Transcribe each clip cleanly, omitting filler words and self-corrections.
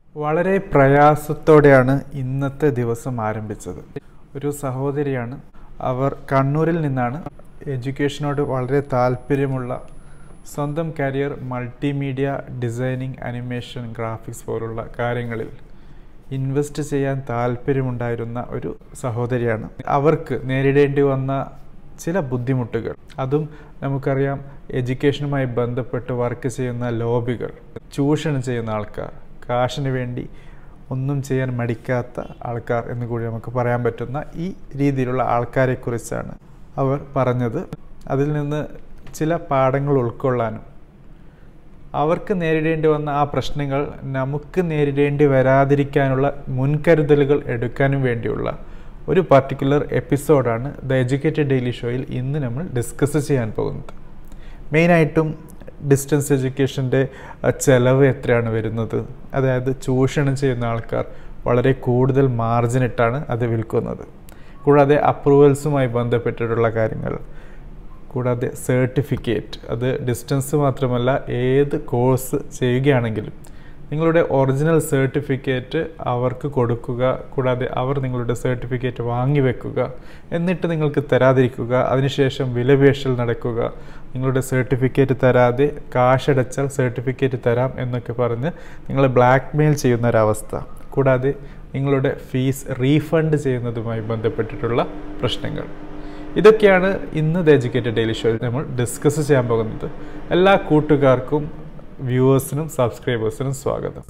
വളരെ പ്രയാസത്തോടെയാണ് ഇന്നത്തെ ദിവസം ആരംഭിച്ചത്. ഒരു സഹോദരിയാണ്. അവർ കണ്ണൂരിൽ നിന്നാണ്. എഡ്യൂക്കേഷനോട് വളരെ താല്പര്യമുള്ള, സ്വന്തം career multimedia designing, animation, graphics പോലുള്ള കാര്യങ്ങളിൽ ഇൻവെസ്റ്റ് ചെയ്യാൻ താല്പര്യമുണ്ടായിരുന്ന ഒരു സഹോദരിയാണ്. അവർക്ക് നേരിടേണ്ടി വന്ന ചില ബുദ്ധിമുട്ടുകൾ, അതും നമുക്കറിയാം, എഡ്യൂക്കേഷനുമായി ബന്ധപ്പെട്ട് വർക്ക് ചെയ്യുന്ന ലോബികൾ, ചൂഷണം ചെയ്യുന്ന ആൾക്കാർ, കാശിന് വേണ്ടി ഒന്നും ചെയ്യാൻ മടിക്കാത്ത ആൾക്കാർ എന്ന് കൂടി നമുക്ക് പറയാൻ പറ്റുന്ന ഈ രീതിയിലുള്ള ആൾക്കാരെക്കുറിച്ചാണ് അവർ പറഞ്ഞത്. അതിൽ നിന്ന് ചില പാഠങ്ങൾ ഉൾക്കൊള്ളാനും അവർക്ക് നേരിടേണ്ടി വന്ന ആ പ്രശ്നങ്ങൾ നമുക്ക് നേരിടേണ്ടി വരാതിരിക്കാനുള്ള മുൻകരുതലുകൾ എടുക്കാനും വേണ്ടിയുള്ള ഒരു പർട്ടിക്കുലർ എപ്പിസോഡാണ് ദ എഡ്യൂക്കേറ്റഡ് ഡെയിലി ഷോയിൽ ഇന്ന് നമ്മൾ ഡിസ്കസ് ചെയ്യാൻ പോകുന്നത്. മെയിനായിട്ടും ഡിസ്റ്റൻസ് എഡ്യൂക്കേഷൻ്റെ ചിലവ് എത്രയാണ് വരുന്നത്, അതായത് ചൂഷണം ചെയ്യുന്ന ആൾക്കാർ വളരെ കൂടുതൽ മാർജിനിട്ടാണ് അത് വിൽക്കുന്നത്. കൂടാതെ അപ്രൂവൽസുമായി ബന്ധപ്പെട്ടിട്ടുള്ള കാര്യങ്ങൾ, കൂടാതെ സർട്ടിഫിക്കറ്റ്, അത് ഡിസ്റ്റൻസ് മാത്രമല്ല ഏത് കോഴ്സ് ചെയ്യുകയാണെങ്കിലും നിങ്ങളുടെ ഒറിജിനൽ സർട്ടിഫിക്കറ്റ് അവർക്ക് കൊടുക്കുക, കൂടാതെ അവർ നിങ്ങളുടെ സർട്ടിഫിക്കറ്റ് വാങ്ങി വെക്കുക, എന്നിട്ട് നിങ്ങൾക്ക് തരാതിരിക്കുക, അതിനുശേഷം വിലപേശൽ നടക്കുക, നിങ്ങളുടെ സർട്ടിഫിക്കറ്റ് തരാതെ കാശടച്ചാൽ സർട്ടിഫിക്കറ്റ് തരാം എന്നൊക്കെ പറഞ്ഞ് നിങ്ങളെ ബ്ലാക്ക് മെയിൽ ചെയ്യുന്നൊരവസ്ഥ, കൂടാതെ നിങ്ങളുടെ ഫീസ് റീഫണ്ട് ചെയ്യുന്നതുമായി ബന്ധപ്പെട്ടിട്ടുള്ള പ്രശ്നങ്ങൾ. ഇതൊക്കെയാണ് ഇന്ന് ദ എഡ്യൂക്കേറ്റഡ് ഡെയിലി ഷോയിൽ നമ്മൾ ഡിസ്കസ് ചെയ്യാൻ പോകുന്നത്. എല്ലാ കൂട്ടുകാർക്കും, വ്യൂവേഴ്സിനും സബ്സ്ക്രൈബേഴ്സിനും സ്വാഗതം.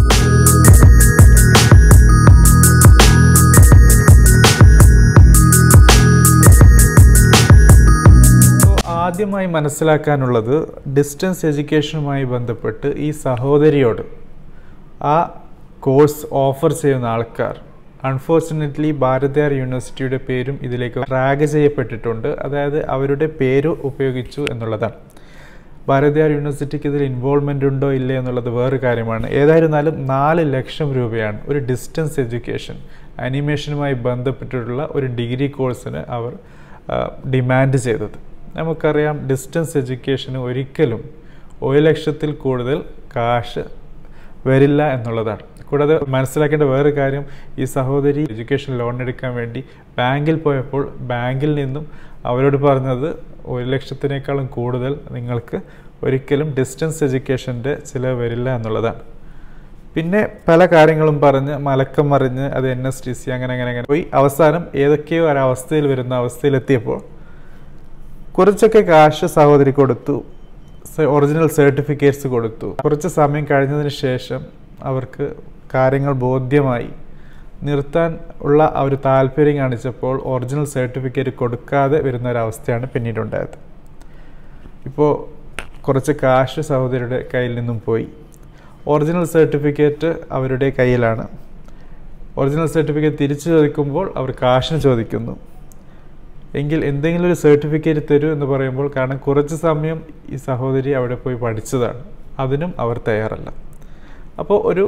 ആദ്യമായി മനസ്സിലാക്കാനുള്ളത്, ഡിസ്റ്റൻസ് എഡ്യൂക്കേഷനുമായി ബന്ധപ്പെട്ട് ഈ സഹോദരിയോട് ആ കോഴ്സ് ഓഫർ ചെയ്യുന്ന ആൾക്കാർ, അൺഫോർച്ചുനേറ്റ്ലി ഭാരതിയാർ യൂണിവേഴ്സിറ്റിയുടെ പേരും ഇതിലേക്ക് ടാഗ് ചെയ്യപ്പെട്ടിട്ടുണ്ട്. അതായത് അവരുടെ പേര് ഉപയോഗിച്ചു എന്നുള്ളതാണ്. ഭാരതിയാർ യൂണിവേഴ്സിറ്റിക്ക് ഇതിൽ ഇൻവോൾവ്മെൻ്റ് ഉണ്ടോ ഇല്ലേ എന്നുള്ളത് വേറെ കാര്യമാണ്. ഏതായിരുന്നാലും 4 ലക്ഷം രൂപയാണ് ഒരു ഡിസ്റ്റൻസ് എഡ്യൂക്കേഷൻ, അനിമേഷനുമായി ബന്ധപ്പെട്ടിട്ടുള്ള ഒരു ഡിഗ്രി കോഴ്സിന് അവർ ഡിമാൻഡ് ചെയ്തത്. നമുക്കറിയാം, ഡിസ്റ്റൻസ് എഡ്യൂക്കേഷന് ഒരിക്കലും 1 ലക്ഷത്തിൽ കൂടുതൽ കാശ് വരില്ല എന്നുള്ളതാണ്. കൂടാതെ മനസ്സിലാക്കേണ്ട വേറെ കാര്യം, ഈ സഹോദരി എഡ്യൂക്കേഷൻ ലോൺ എടുക്കാൻ വേണ്ടി ബാങ്കിൽ പോയപ്പോൾ ബാങ്കിൽ നിന്നും അവരോട് പറഞ്ഞത് 1 ലക്ഷത്തിനേക്കാളും കൂടുതൽ നിങ്ങൾക്ക് ഒരിക്കലും ഡിസ്റ്റൻസ് എഡ്യൂക്കേഷൻ്റെ ചിലവ് വരില്ല എന്നുള്ളതാണ്. പിന്നെ പല കാര്യങ്ങളും പറഞ്ഞ് മലക്കം മറിഞ്ഞ് അത് NSTC അങ്ങനെ പോയി അവസാനം ഏതൊക്കെയോ ഒരവസ്ഥയിൽ വരുന്ന അവസ്ഥയിലെത്തിയപ്പോൾ കുറച്ചൊക്കെ കാശ് സഹോദരി കൊടുത്തു, ഒറിജിനൽ സർട്ടിഫിക്കറ്റ്സ് കൊടുത്തു. കുറച്ച് സമയം കഴിഞ്ഞതിന് ശേഷം അവർക്ക് കാര്യങ്ങൾ ബോധ്യമായി, നിർത്താൻ ഉള്ള ആ ഒരു താല്പര്യം കാണിച്ചപ്പോൾ ഒറിജിനൽ സർട്ടിഫിക്കറ്റ് കൊടുക്കാതെ വരുന്ന ഒരവസ്ഥയാണ് പിന്നീടുണ്ടായത്. ഇപ്പോൾ കുറച്ച് കാശ് സഹോദരിയുടെ കയ്യിൽ നിന്നും പോയി. ഒറിജിനൽ സർട്ടിഫിക്കറ്റ് അവരുടെ കയ്യിലാണ്. ഒറിജിനൽ സർട്ടിഫിക്കറ്റ് തിരിച്ചു ചോദിക്കുമ്പോൾ അവർ കാശിന് ചോദിക്കുന്നു. എങ്കിൽ എന്തെങ്കിലും ഒരു സർട്ടിഫിക്കറ്റ് തരൂ എന്ന് പറയുമ്പോൾ, കാരണം കുറച്ച് സമയം ഈ സഹോദരി അവിടെ പോയി പഠിച്ചതാണ്, അതിനും അവർ തയ്യാറല്ല. അപ്പോൾ ഒരു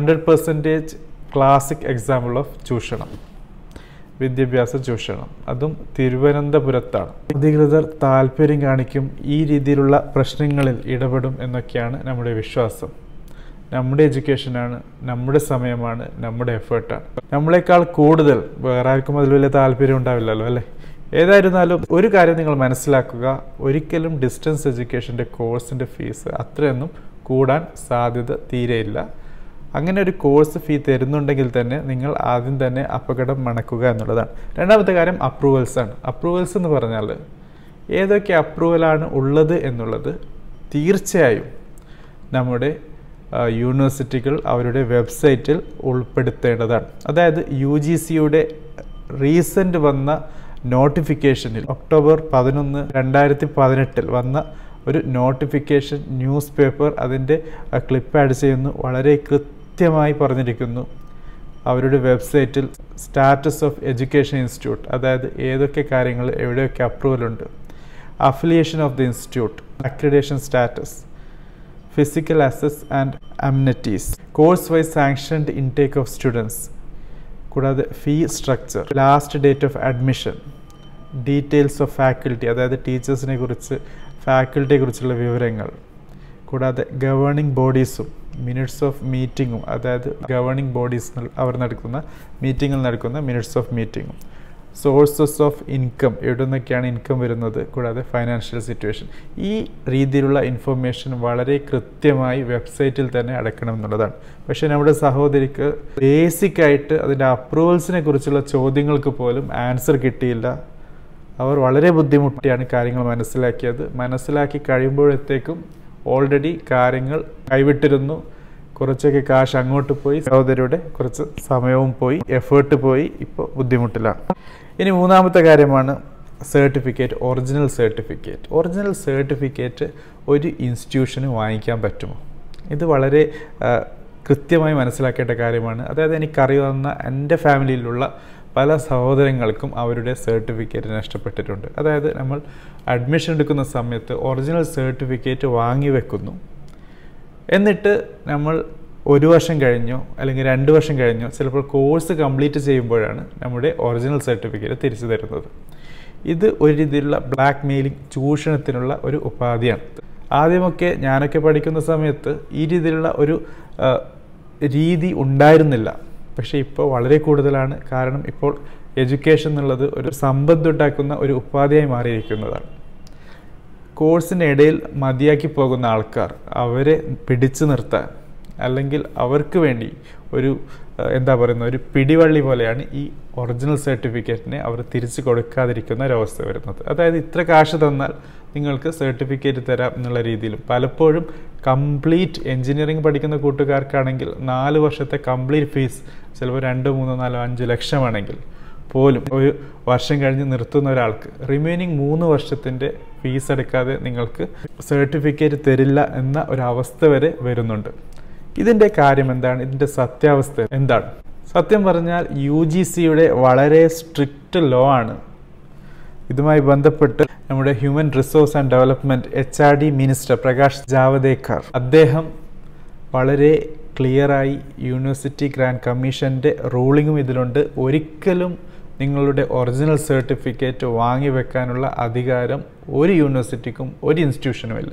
100% ക്ലാസിക് എക്സാമ്പിൾ ഓഫ് ചൂഷണം, വിദ്യാഭ്യാസ ചൂഷണം, അതും തിരുവനന്തപുരത്താണ്. അധികൃതർ താല്പര്യം കാണിക്കും, ഈ രീതിയിലുള്ള പ്രശ്നങ്ങളിൽ ഇടപെടും എന്നൊക്കെയാണ് നമ്മുടെ വിശ്വാസം. നമ്മുടെ എഡ്യൂക്കേഷനാണ്, നമ്മുടെ സമയമാണ്, നമ്മുടെ എഫേർട്ടാണ്. നമ്മളെക്കാൾ കൂടുതൽ വേറെ ആർക്കും അതിൽ വലിയ താല്പര്യം ഉണ്ടാവില്ലല്ലോ, അല്ലേ? ഏതായിരുന്നാലും ഒരു കാര്യം നിങ്ങൾ മനസ്സിലാക്കുക, ഒരിക്കലും ഡിസ്റ്റൻസ് എഡ്യൂക്കേഷൻ്റെ കോഴ്സിൻ്റെ ഫീസ് അത്രയൊന്നും കൂടാൻ സാധ്യത തീരെയില്ല. അങ്ങനെ ഒരു കോഴ്സ് ഫീ തരുന്നുണ്ടെങ്കിൽ തന്നെ നിങ്ങൾ ആദ്യം തന്നെ അപകടം മണക്കുക എന്നുള്ളതാണ്. രണ്ടാമത്തെ കാര്യം അപ്രൂവൽസാണ്. അപ്രൂവൽസ് എന്ന് പറഞ്ഞാൽ ഏതൊക്കെ അപ്രൂവലാണ് ഉള്ളത് എന്നുള്ളത് തീർച്ചയായും നമ്മുടെ യൂണിവേഴ്സിറ്റികൾ അവരുടെ വെബ്സൈറ്റിൽ ഉൾപ്പെടുത്തേണ്ടതാണ്. അതായത് UGCയുടെ റീസെൻ്റ് വന്ന നോട്ടിഫിക്കേഷനിൽ ഒക്ടോബർ 11, 2018 വന്ന ഒരു നോട്ടിഫിക്കേഷൻ ന്യൂസ് പേപ്പർ അതിൻ്റെ ക്ലിപ്പ് ആഡ് ചെയ്യുന്നു. വളരെ കൃത്യമായി പറഞ്ഞിരിക്കുന്നു അവരുടെ വെബ്സൈറ്റിൽ സ്റ്റാറ്റസ് ഓഫ് എഡ്യൂക്കേഷൻ ഇൻസ്റ്റിറ്റ്യൂട്ട്, അതായത് ഏതൊക്കെ കാര്യങ്ങൾ എവിടെയൊക്കെ അപ്രൂവലുണ്ട്, affiliation of the institute, accreditation status, physical അസസ് and amenities, course wise sanctioned intake of students, കൂടാതെ fee structure, last date of admission, details of faculty, അതായത് ടീച്ചേഴ്സിനെ കുറിച്ച്, ഫാക്കൽറ്റിയെ കുറിച്ചുള്ള വിവരങ്ങൾ, കൂടാതെ ഗവേണിംഗ് ബോഡീസും മിനിറ്റ്സ് ഓഫ് മീറ്റിങ്ങും, അതായത് ഗവേണിംഗ് ബോഡീസ് അവർ നടക്കുന്ന മീറ്റിങ്ങിൽ നടക്കുന്ന മിനിറ്റ്സ് ഓഫ് മീറ്റിങ്ങും, സോഴ്സസ് ഓഫ് ഇൻകം, എവിടെ നിന്നൊക്കെയാണ് ഇൻകം വരുന്നത്, കൂടാതെ ഫൈനാൻഷ്യൽ സിറ്റുവേഷൻ. ഈ രീതിയിലുള്ള ഇൻഫർമേഷൻ വളരെ കൃത്യമായി വെബ്സൈറ്റിൽ തന്നെ അടക്കണം എന്നുള്ളതാണ്. പക്ഷേ നമ്മുടെ സഹോദരിക്ക് ബേസിക്കായിട്ട് അതിൻ്റെ അപ്രൂവൽസിനെ കുറിച്ചുള്ള ചോദ്യങ്ങൾക്ക് പോലും ആൻസർ കിട്ടിയില്ല. അവർ വളരെ ബുദ്ധിമുട്ടിയാണ് കാര്യങ്ങൾ മനസ്സിലാക്കി കഴിയുമ്പോഴത്തേക്കും ഓൾറെഡി കാര്യങ്ങൾ കൈവിട്ടിരുന്നു. കുറച്ചൊക്കെ കാശ് അങ്ങോട്ട് പോയി, സഹോദരിയുടെ കുറച്ച് സമയവും പോയി, എഫേർട്ട് പോയി, ഇപ്പോൾ ബുദ്ധിമുട്ടിലാണ്. ഇനി മൂന്നാമത്തെ കാര്യമാണ് certificate, original certificate. Original certificate ഒരു ഇൻസ്റ്റിറ്റ്യൂഷന് വാങ്ങിക്കാൻ പറ്റുമോ? ഇത് വളരെ കൃത്യമായി മനസ്സിലാക്കേണ്ട കാര്യമാണ്. അതായത് എനിക്കറിയാവുന്ന എൻ്റെ ഫാമിലിയിലുള്ള പല സഹോദരങ്ങൾക്കും അവരുടെ സർട്ടിഫിക്കറ്റ് നഷ്ടപ്പെട്ടിട്ടുണ്ട്. അതായത് നമ്മൾ അഡ്മിഷൻ എടുക്കുന്ന സമയത്ത് ഒറിജിനൽ സർട്ടിഫിക്കറ്റ് വാങ്ങി വെക്കുന്നു, എന്നിട്ട് നമ്മൾ 1 വർഷം കഴിഞ്ഞോ അല്ലെങ്കിൽ 2 വർഷം കഴിഞ്ഞോ ചിലപ്പോൾ കോഴ്സ് കംപ്ലീറ്റ് ചെയ്യുമ്പോഴാണ് നമ്മുടെ ഒറിജിനൽ സർട്ടിഫിക്കറ്റ് തിരിച്ചു തരുന്നത്. ഇത് ഒരു രീതിയിലുള്ള ബ്ലാക്ക് മെയിലിംഗ്, ചൂഷണത്തിനുള്ള ഒരു ഉപാധിയാണ്. ആദ്യമൊക്കെ ഞാനൊക്കെ പഠിക്കുന്ന സമയത്ത് ഈ രീതിയിലുള്ള ഒരു രീതി ഉണ്ടായിരുന്നില്ല. പക്ഷേ ഇപ്പോൾ വളരെ കൂടുതലാണ്. കാരണം ഇപ്പോൾ എഡ്യൂക്കേഷൻ എന്നുള്ളത് ഒരു സമ്പത്ത് ഉണ്ടാക്കുന്ന ഒരു ഉപാധിയായി മാറിയിരിക്കുന്നതാണ്. കോഴ്സിൻ്റെ ഇടയിൽ മതിയാക്കി പോകുന്ന ആൾക്കാർ അവരെ പിടിച്ചു നിർത്താൻ, അല്ലെങ്കിൽ അവർക്ക് വേണ്ടി ഒരു ഒരു പിടിവള്ളി പോലെയാണ് ഈ ഒറിജിനൽ സർട്ടിഫിക്കറ്റിനെ അവർ തിരിച്ചു കൊടുക്കാതിരിക്കുന്ന ഒരവസ്ഥ വരുന്നത്. അതായത് ഇത്ര കാശ് തന്നാൽ നിങ്ങൾക്ക് സർട്ടിഫിക്കറ്റ് തരാം എന്നുള്ള രീതിയിലും, പലപ്പോഴും കംപ്ലീറ്റ് എൻജിനീയറിംഗ് പഠിക്കുന്ന കൂട്ടുകാർക്കാണെങ്കിൽ 4 വർഷത്തെ കംപ്ലീറ്റ് ഫീസ് ചിലപ്പോൾ 2, 3, 4, 5 ലക്ഷമാണെങ്കിൽ പോലും ഒരു വർഷം കഴിഞ്ഞ് നിർത്തുന്ന ഒരാൾക്ക് റിമൈനിങ് 3 വർഷത്തിൻ്റെ ഫീസ് അടയ്ക്കാതെ നിങ്ങൾക്ക് സർട്ടിഫിക്കറ്റ് തരില്ല എന്ന ഒരവസ്ഥ വരെ വരുന്നുണ്ട്. ഇതിൻ്റെ കാര്യം എന്താണ്? ഇതിൻ്റെ സത്യാവസ്ഥ എന്താണ്? സത്യം പറഞ്ഞാൽ UGCയുടെ വളരെ സ്ട്രിക്റ്റ് ലോ ആണ്. ഇതുമായി ബന്ധപ്പെട്ട് നമ്മുടെ human resource and development HRD minister Prakash Javadekar, അദ്ദേഹം വളരെ ക്ലിയറായി യൂണിവേഴ്സിറ്റി ഗ്രാൻഡ് കമ്മീഷൻ്റെ റൂളിങ്ങും ഇതിലുണ്ട്. ഒരിക്കലും നിങ്ങളുടെ ഒറിജിനൽ സർട്ടിഫിക്കറ്റ് വാങ്ങി വെക്കാനുള്ള അധികാരം ഒരു യൂണിവേഴ്സിറ്റിക്കും ഒരു ഇൻസ്റ്റിറ്റ്യൂഷനുമില്ല.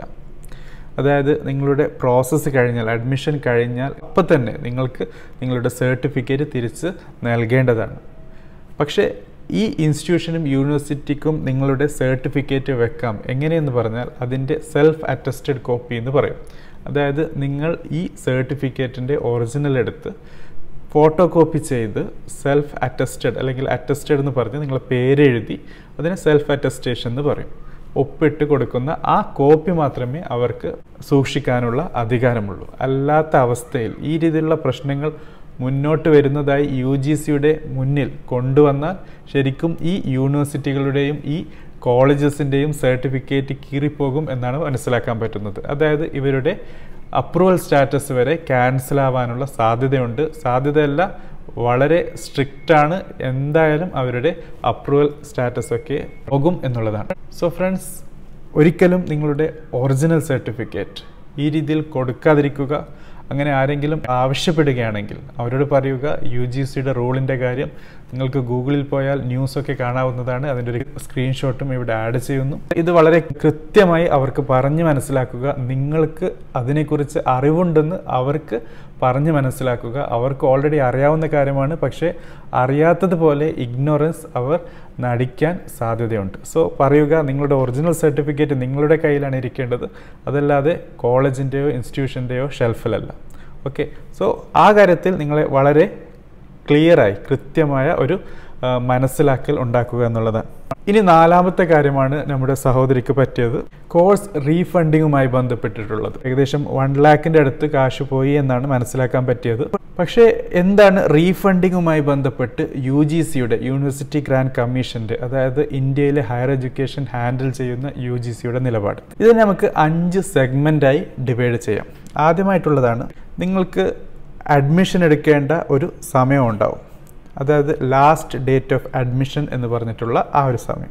അതായത് നിങ്ങളുടെ പ്രോസസ്സ് കഴിഞ്ഞാൽ, അഡ്മിഷൻ കഴിഞ്ഞാൽ അപ്പം തന്നെ നിങ്ങൾക്ക് നിങ്ങളുടെ സർട്ടിഫിക്കറ്റ് തിരിച്ച് നൽകേണ്ടതാണ്. പക്ഷേ ഈ ഇൻസ്റ്റിറ്റ്യൂഷനും യൂണിവേഴ്സിറ്റിക്കും നിങ്ങളുടെ സർട്ടിഫിക്കറ്റ് വെക്കാം. എങ്ങനെയെന്ന് പറഞ്ഞാൽ അതിൻ്റെ സെൽഫ് അറ്റസ്റ്റഡ് കോപ്പി എന്ന് പറയും. അതായത് നിങ്ങൾ ഈ സർട്ടിഫിക്കറ്റിൻ്റെ ഒറിജിനൽ എടുത്ത് ഫോട്ടോ കോപ്പി ചെയ്ത് സെൽഫ് അറ്റസ്റ്റഡ് അല്ലെങ്കിൽ അറ്റസ്റ്റഡ് എന്ന് പറഞ്ഞ് നിങ്ങളെ പേരെഴുതി അതിനെ സെൽഫ് അറ്റസ്റ്റേഷൻ എന്ന് പറയും. ഒപ്പിട്ട് കൊടുക്കുന്ന ആ കോപ്പി മാത്രമേ അവർക്ക് സൂക്ഷിക്കാനുള്ള അധികാരമുള്ളൂ. അല്ലാത്ത അവസ്ഥയിൽ ഈ രീതിയിലുള്ള പ്രശ്നങ്ങൾ മുന്നോട്ട് വരുന്നതായി UGCയുടെ മുന്നിൽ കൊണ്ടുവന്നാൽ ശരിക്കും ഈ യൂണിവേഴ്സിറ്റികളുടെയും ഈ കോളേജസിൻ്റെയും സർട്ടിഫിക്കറ്റ് കീറിപ്പോകും എന്നാണ് മനസ്സിലാക്കാൻ പറ്റുന്നത്. അതായത് ഇവരുടെ അപ്രൂവൽ സ്റ്റാറ്റസ് വരെ ക്യാൻസൽ ആവാനുള്ള സാധ്യതയുണ്ട്. സാധ്യതയല്ല, വളരെ സ്ട്രിക്റ്റാണ്. എന്തായാലും അവരുടെ അപ്രൂവൽ സ്റ്റാറ്റസ് ഒക്കെ പോകും എന്നുള്ളതാണ്. സോ ഫ്രണ്ട്സ്, ഒരിക്കലും നിങ്ങളുടെ ഒറിജിനൽ സർട്ടിഫിക്കറ്റ് ഈ രീതിയിൽ കൊടുക്കാതിരിക്കുക. അങ്ങനെ ആരെങ്കിലും ആവശ്യപ്പെടുകയാണെങ്കിൽ അവരോട് പറയുക UGCയുടെ റൂളിൻ്റെ കാര്യം. നിങ്ങൾക്ക് ഗൂഗിളിൽ പോയാൽ ന്യൂസൊക്കെ കാണാവുന്നതാണ്. അതിൻ്റെ ഒരു സ്ക്രീൻഷോട്ടും ഇവിടെ ആഡ് ചെയ്യുന്നു. ഇത് വളരെ കൃത്യമായി അവർക്ക് പറഞ്ഞ് മനസ്സിലാക്കുക. നിങ്ങൾക്ക് അതിനെക്കുറിച്ച് അറിവുണ്ടെന്ന് അവർക്ക് പറഞ്ഞ് മനസ്സിലാക്കുക. അവർക്ക് ഓൾറെഡി അറിയാവുന്ന കാര്യമാണ്, പക്ഷേ അറിയാത്തതുപോലെ ഇഗ്നോറൻസ് അവർ നടിക്കാൻ സാധ്യതയുണ്ട്. സോ പറയുക, നിങ്ങളുടെ ഒറിജിനൽ സർട്ടിഫിക്കറ്റ് നിങ്ങളുടെ കയ്യിലാണ് ഇരിക്കേണ്ടത്, അതല്ലാതെ കോളേജിൻ്റെയോ ഇൻസ്റ്റിറ്റ്യൂഷൻ്റെയോ ഷെൽഫിലല്ല. ഓക്കെ, സോ ആ കാര്യത്തിൽ നിങ്ങളെ വളരെ ക്ലിയറായി കൃത്യമായ ഒരു മനസ്സിലാക്കൽ ഉണ്ടാക്കുക എന്നുള്ളതാണ്. ഇനി 4ാമത്തെ കാര്യമാണ് നമ്മുടെ സഹോദരിക്ക് പറ്റിയത്, കോഴ്സ് റീഫണ്ടിങ്ങുമായി ബന്ധപ്പെട്ടിട്ടുള്ളത്. ഏകദേശം 1 lakhിൻ്റെ അടുത്ത് കാശ് പോയി എന്നാണ് മനസ്സിലാക്കാൻ പറ്റിയത്. പക്ഷേ എന്താണ് റീഫണ്ടിങ്ങുമായി ബന്ധപ്പെട്ട് UGCയുടെ യൂണിവേഴ്സിറ്റി ഗ്രാൻഡ് കമ്മീഷൻ്റെ, അതായത് ഇന്ത്യയിലെ ഹയർ എഡ്യൂക്കേഷൻ ഹാൻഡിൽ ചെയ്യുന്ന UGCയുടെ നിലപാട്? ഇത് നമുക്ക് 5 സെഗ്മെൻ്റായി ഡിവൈഡ് ചെയ്യാം. ആദ്യമായിട്ടുള്ളതാണ്, നിങ്ങൾക്ക് അഡ്മിഷൻ എടുക്കേണ്ട ഒരു സമയം ഉണ്ടാവും. അതായത് ലാസ്റ്റ് ഡേറ്റ് ഓഫ് അഡ്മിഷൻ എന്ന് പറഞ്ഞിട്ടുള്ള ആ ഒരു സമയം.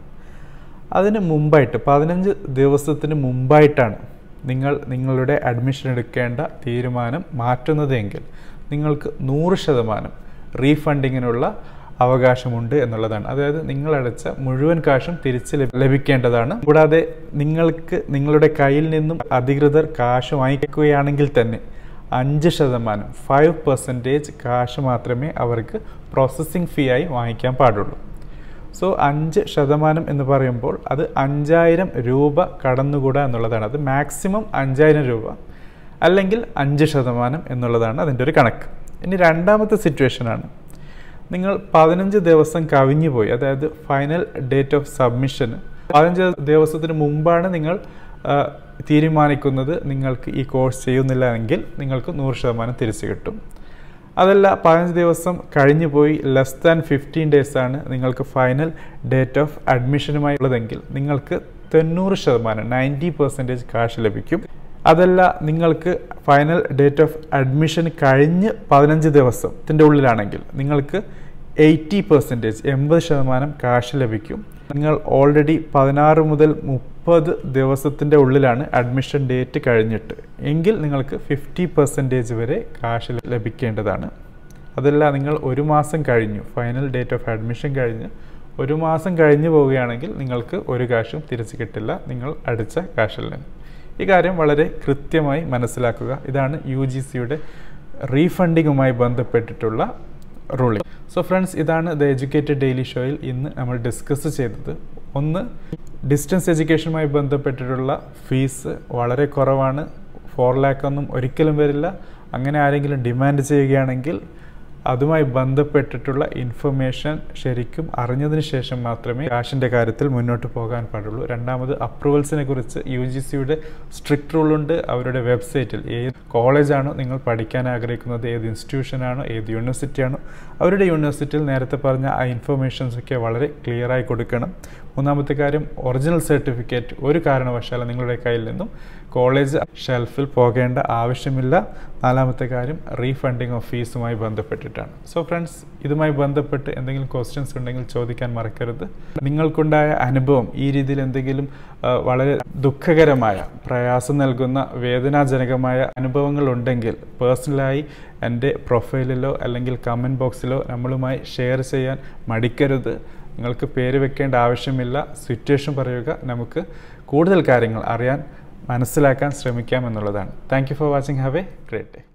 അതിന് മുമ്പായിട്ട് 15 ദിവസത്തിന് മുമ്പായിട്ടാണ് നിങ്ങൾ നിങ്ങളുടെ അഡ്മിഷൻ എടുക്കേണ്ട തീരുമാനം മാറ്റുന്നതെങ്കിൽ നിങ്ങൾക്ക് 100% റീഫണ്ടിങ്ങിനുള്ള അവകാശമുണ്ട് എന്നുള്ളതാണ്. അതായത് നിങ്ങളടച്ച മുഴുവൻ കാശും തിരിച്ച് ലഭിക്കേണ്ടതാണ്. കൂടാതെ നിങ്ങൾക്ക് നിങ്ങളുടെ കയ്യിൽ നിന്നും അധികൃതർ കാശ് വാങ്ങിക്കുകയാണെങ്കിൽ തന്നെ 5% കാശ് മാത്രമേ അവർക്ക് പ്രോസസ്സിംഗ് ഫീ ആയി വാങ്ങിക്കാൻ പാടുള്ളൂ. സോ 5% എന്ന് പറയുമ്പോൾ അത് 5000 രൂപ കടന്നുകൂടാ എന്നുള്ളതാണ്. അത് മാക്സിമം 5000 രൂപ അല്ലെങ്കിൽ 5% എന്നുള്ളതാണ് അതിൻ്റെ ഒരു കണക്ക്. ഇനി രണ്ടാമത്തെ സിറ്റുവേഷനാണ്, നിങ്ങൾ 15 ദിവസം കവിഞ്ഞു പോയി, അതായത് ഫൈനൽ ഡേറ്റ് ഓഫ് സബ്മിഷന് 15 ദിവസത്തിന് മുമ്പാണ് നിങ്ങൾ തീരുമാനിക്കുന്നത് നിങ്ങൾക്ക് ഈ കോഴ്സ് ചെയ്യുന്നില്ല എങ്കിൽ നിങ്ങൾക്ക് 100% തിരിച്ചു കിട്ടും. അതല്ല 15 ദിവസം കഴിഞ്ഞു പോയി, ലെസ് ദാൻ 15 ഡേയ്സ് ആണ് നിങ്ങൾക്ക് ഫൈനൽ ഡേറ്റ് ഓഫ് അഡ്മിഷനുമായി ഉള്ളതെങ്കിൽ നിങ്ങൾക്ക് 90% 90% കാശ് ലഭിക്കും. അതല്ല നിങ്ങൾക്ക് ഫൈനൽ ഡേറ്റ് ഓഫ് അഡ്മിഷൻ കഴിഞ്ഞ് 15 ദിവസത്തിൻ്റെ ഉള്ളിലാണെങ്കിൽ നിങ്ങൾക്ക് 80% കാശ് ലഭിക്കും. നിങ്ങൾ ഓൾറെഡി 16 മുതൽ 30 ദിവസത്തിൻ്റെ ഉള്ളിലാണ് അഡ്മിഷൻ ഡേറ്റ് കഴിഞ്ഞിട്ട് എങ്കിൽ നിങ്ങൾക്ക് 50% വരെ കാശ് ലഭിക്കേണ്ടതാണ്. അതല്ല നിങ്ങൾ 1 മാസം കഴിഞ്ഞു, ഫൈനൽ ഡേറ്റ് ഓഫ് അഡ്മിഷൻ കഴിഞ്ഞ് 1 മാസം കഴിഞ്ഞു പോവുകയാണെങ്കിൽ നിങ്ങൾക്ക് ഒരു കാശും തിരിച്ചു കിട്ടില്ല, നിങ്ങൾ അടിച്ച കാശിൽ നിന്ന്. ഈ കാര്യം വളരെ കൃത്യമായി മനസ്സിലാക്കുക. ഇതാണ് UGCയുടെ റീഫണ്ടിങ്ങുമായി ബന്ധപ്പെട്ടിട്ടുള്ള റൂളിംഗ്. സോ ഫ്രണ്ട്സ്, ഇതാണ് ദ എഡ്യൂക്കേറ്റഡ് ഡെയിലി ഷോയിൽ ഇന്ന് നമ്മൾ ഡിസ്കസ് ചെയ്തത്. ഒന്ന്, ഡിസ്റ്റൻസ് എഡ്യൂക്കേഷനുമായി ബന്ധപ്പെട്ടിട്ടുള്ള ഫീസ് വളരെ കുറവാണ്, 4 lakh ഒന്നും ഒരിക്കലും വരില്ല. അങ്ങനെ ആരെങ്കിലും ഡിമാൻഡ് ചെയ്യുകയാണെങ്കിൽ അതുമായി ബന്ധപ്പെട്ടിട്ടുള്ള ഇൻഫർമേഷൻ ശരിക്കും അറിഞ്ഞതിന് ശേഷം മാത്രമേ കാശിൻ്റെ കാര്യത്തിൽ മുന്നോട്ട് പോകാൻ പാടുള്ളൂ. രണ്ടാമത്, അപ്രൂവൽസിനെ കുറിച്ച് UGCയുടെ സ്ട്രിക്റ്റ് റൂളുണ്ട്. അവരുടെ വെബ്സൈറ്റിൽ ഏത് കോളേജാണോ നിങ്ങൾ പഠിക്കാൻ ആഗ്രഹിക്കുന്നത്, ഏത് ഇൻസ്റ്റിറ്റ്യൂഷനാണോ, ഏത് യൂണിവേഴ്സിറ്റിയാണോ, അവരുടെ യൂണിവേഴ്സിറ്റിയിൽ നേരത്തെ പറഞ്ഞ ആ ഇൻഫർമേഷൻസൊക്കെ വളരെ ക്ലിയറായി കൊടുക്കണം. മൂന്നാമത്തെ കാര്യം, ഒറിജിനൽ സർട്ടിഫിക്കറ്റ് ഒരു കാരണവശാലും നിങ്ങളുടെ കയ്യിൽ നിന്നും കോളേജ് ഷെൽഫിൽ പോകേണ്ട ആവശ്യമില്ല. നാലാമത്തെ കാര്യം, റീഫണ്ടിങ് ഓഫ് ഫീസുമായി ബന്ധപ്പെട്ടിട്ടാണ്. സോ ഫ്രണ്ട്സ്, ഇതുമായി ബന്ധപ്പെട്ട് എന്തെങ്കിലും ക്വസ്റ്റ്യൻസ് ഉണ്ടെങ്കിൽ ചോദിക്കാൻ മറക്കരുത്. നിങ്ങൾക്കുണ്ടായ അനുഭവം ഈ രീതിയിൽ എന്തെങ്കിലും വളരെ ദുഃഖകരമായ, പ്രയാസം നൽകുന്ന, വേദനാജനകമായ അനുഭവങ്ങൾ ഉണ്ടെങ്കിൽ പേഴ്സണലായി എൻ്റെ പ്രൊഫൈലിലോ അല്ലെങ്കിൽ കമൻറ്റ് ബോക്സിലോ നമ്മളുമായി ഷെയർ ചെയ്യാൻ മടിക്കരുത്. നിങ്ങൾക്ക് പേര് വെക്കേണ്ട ആവശ്യമില്ല, സിറ്റുവേഷൻ പറയുക, നമുക്ക് കൂടുതൽ കാര്യങ്ങൾ അറിയാൻ മനസ്സിലാക്കാൻ ശ്രമിക്കാം എന്നുള്ളതാണ്. Thank you for watching. Have a great day.